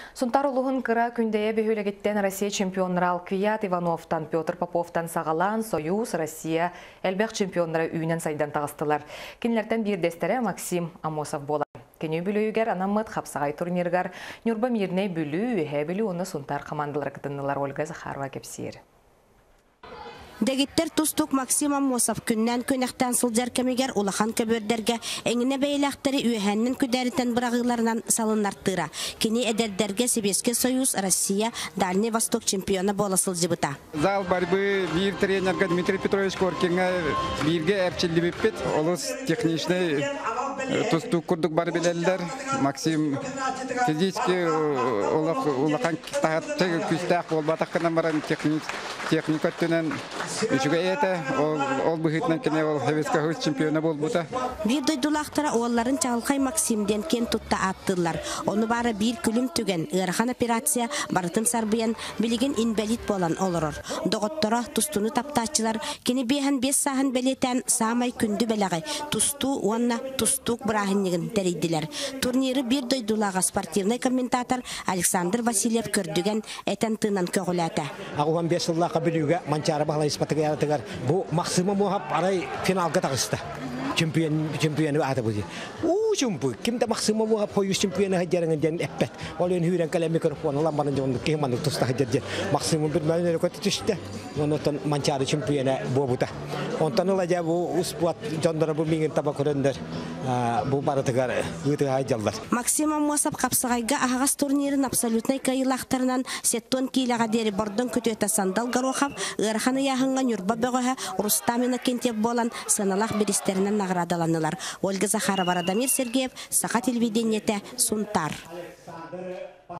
Сунтар улуғын кыра күндeye бөхөлегеттен Россия чемпионнары Алквият Ивановтан, Петр Поповтан сағалан Союз Россия әлбәқ чемпионнары үйінен сайдан тағыстылар. Кенлерден бір дестері Максим Амосов бола. Кене бүлігер анамыт қапсағай турниргар Нюрба мирней бүлі, үйе бүлі оны Сунтар командалар кытынылар Ольга Захарова кепсер. Дегиттер тустук Максим Амосов күннән көнәқтен сылжар кемегер улахан көбөрдерге әңіне бәйләқтері үйәннің күдәрітен бұрағыларынан салынартыра. Кені әдердерге Себеске Союз Россия Дальний Восток чемпионы бола сылжыбыта. Зал борьбы бир тренерга Дмитрий Петрович Коркинга бирге әпчілді беппет. Олыс техничный тустук күрдік бар белелдер. Максим физически улахан тағатты күстәқ болбатаққынан баран техника түнен Üçüge ete, ol büyütmen kene ol Heveska Hız çempiyonu bol buta. Bir duydulaştıra oğulların Çalkay Maksim'den ken tutta attılar. Onu bara bir külüm tügen, ırahan operasiya baratın sarbiyen bilgin invalid bolan olurur. Doğuttora tustunu taptaçılar, kene behen 5 sahan beleten samay kündü belagay. Tustu onna tustuk brahinligin tereydiler. Turniri bir duydulağa sportivnay kommentator Alexander Vasilyev kördügen eten tığınan köğülete. Ağuvan 5 yıllaqa bilüge mançara bağlayız. Bu maksimum aray finalga tağısta. Çempiyonu adı bu. Jumpu, kimde maksimum poyus çempiyonu hajaran den epet. Olun hüren kale mikrofon lambanın jondu kemanı tusta hajar. Maksimum bir malere koytuşta. Ondan mançara çempiyonu bu buta. Ondan olaca bu uspuat jondara bu mingin tabakurundur. Bu baratıgar gıtı hajallar. Максим Амосов капсагайга агас турнирин абсолютный кайылактарынан сеттон килага дери бордон көтөтө сандал гарохап ырханы яхынга Нюрба бөгөһө Рустамина кентеп болан саналах биристеринен наградаланылар. Ольга Захарова, Радамир Сергеев, Саха телевидениете, Сунтар.